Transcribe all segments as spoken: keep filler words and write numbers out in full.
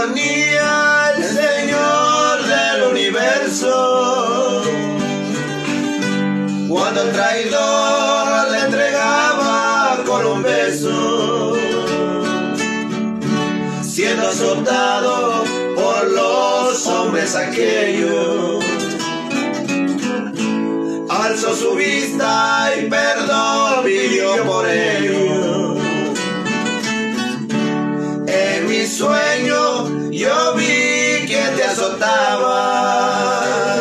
ponía el Señor del universo, cuando el traidor le entregaba con un beso, siendo azotado por los hombres aquellos, alzó su vista y perdón pidió por ellos. En mi sueño yo vi que te azotaba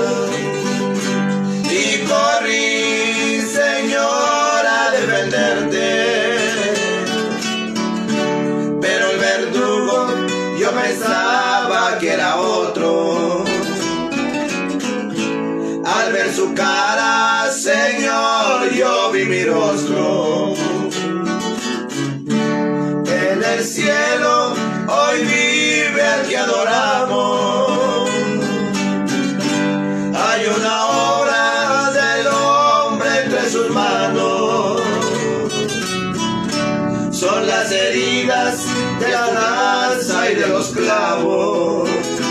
y corrí, Señor, a defenderte, pero el verdugo yo pensaba que era otro. Al ver su cara, Señor, yo vi mi rostro. En el cielo hoy vive el que adoramos. Hay una obra del hombre entre sus manos. Son las heridas de la lanza y de los clavos.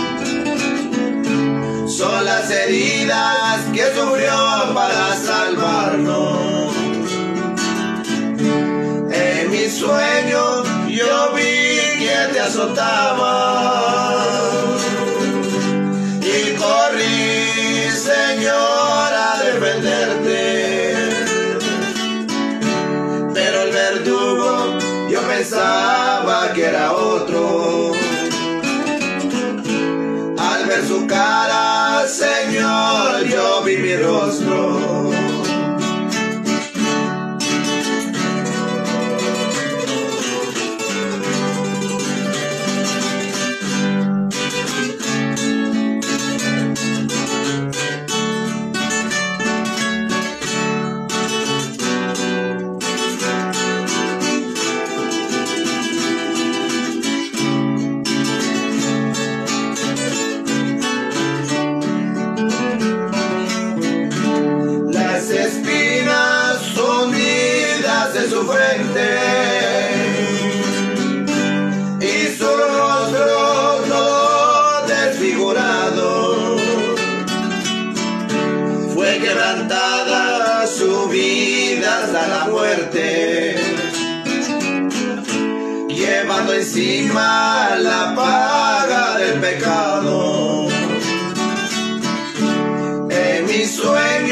Son las heridas que sufrió para salvarnos. En mi sueño yo vi que te azotaba y corrí, Señor, a defenderte, pero el verdugo yo pensaba que era otro. Al ver su cara, Señor, yo vi mi rostro. De su frente y su rostro todo desfigurado, fue quebrantada su vida hasta la muerte, llevando encima la paga del pecado. En mi sueño